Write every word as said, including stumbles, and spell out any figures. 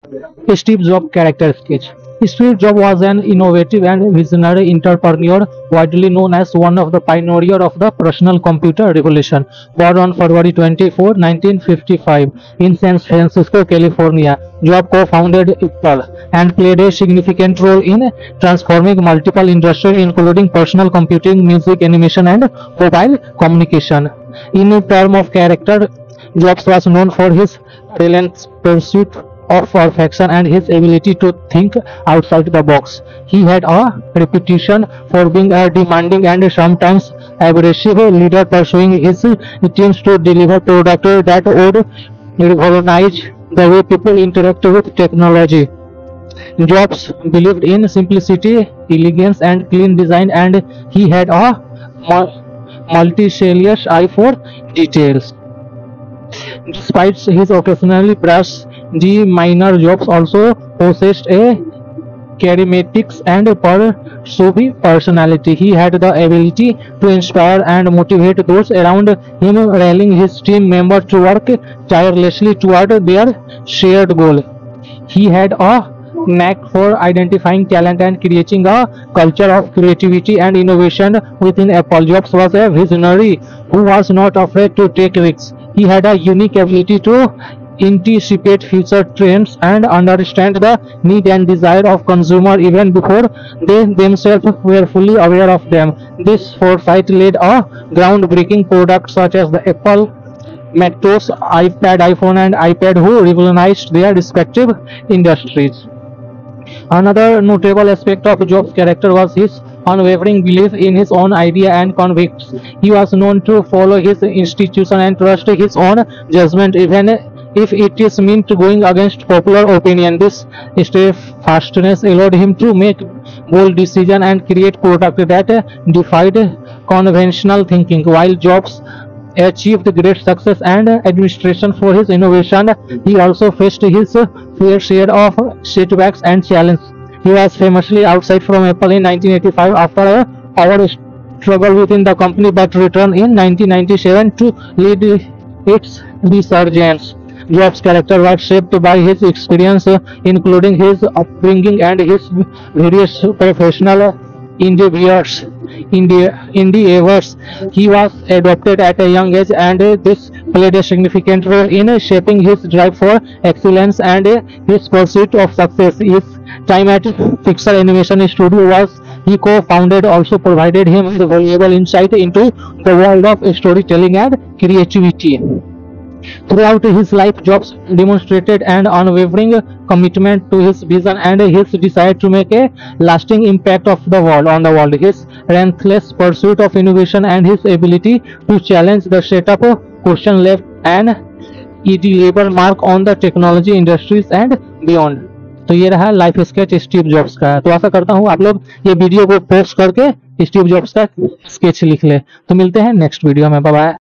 Steve Jobs character sketch. Steve Jobs was an innovative and visionary entrepreneur, widely known as one of the pioneers of the personal computer revolution. Born on February twenty-fourth, nineteen fifty-five, in San Francisco, California, Jobs co-founded Apple and played a significant role in transforming multiple industries, including personal computing, music, animation, and mobile communication. In terms of character, Jobs was known for his relentless pursuit of perfection and his ability to think outside the box. He had a reputation for being a demanding and sometimes abrasive leader, pursuing his teams to deliver products that would revolutionize the way people interact with technology. Jobs believed in simplicity, elegance, and clean design, and he had a multi-serious eye for details. Despite his occasionally brash demeanor, Jobs also possessed a charismatic and persuasive personality. He had the ability to inspire and motivate those around him, rallying his team members to work tirelessly toward their shared goal. He had a knack for identifying talent and creating a culture of creativity and innovation within Apple. Jobs was a visionary who was not afraid to take risks. He had a unique ability to anticipate future trends and understand the need and desire of consumers even before they themselves were fully aware of them. This foresight led a groundbreaking products such as the Apple Macintosh, iPad, iPhone, and iPad, who revolutionized their respective industries. Another notable aspect of Jobs' character was his unwavering belief in his own idea and convictions. He was known to follow his institution and trust his own judgment, even if it is meant going against popular opinion. This steadfastness allowed him to make bold decisions and create products that defied conventional thinking. While Jobs achieved great success and admiration for his innovation, he also faced his fair share of setbacks and challenges. He was famously outside from Apple in nineteen eighty-five after a power struggle within the company, but returned in nineteen ninety-seven to lead its resurgence. Jobs' character was shaped by his experience, including his upbringing and his various professional endeavors. endeavors. He was adopted at a young age, and this played a significant role in shaping his drive for excellence and his pursuit of success. His time at Pixar Animation Studio was he co-founded also provided him with valuable insight into the world of storytelling and creativity. Throughout his life, Jobs demonstrated an unwavering commitment to his vision and his desire to make a lasting impact of the world on the world. His relentless pursuit of innovation and his ability to challenge the setup question left an indelible mark on the technology industries and beyond. तो ये रहा life sketch Steve jobs का। तो आशा करता हूँ आप लोग ये वीडियो को पोस्ट करके स्टीव जॉब्स का स्केच लिख ले। तो मिलते हैं नेक्स्ट वीडियो में। Bye bye.